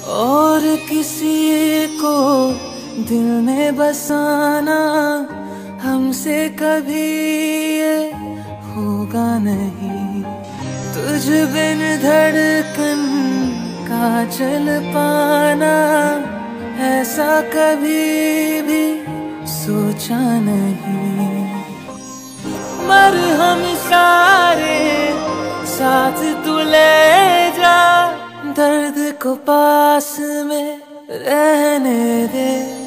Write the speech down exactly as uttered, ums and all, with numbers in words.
और किसी को दिल में बसाना हमसे कभी ये होगा नहीं। तुझ बिन धड़कन का चल पाना ऐसा कभी भी सोचा नहीं। मर हम सारे साथ तू ले जा, दर्द को पास में रहने दे।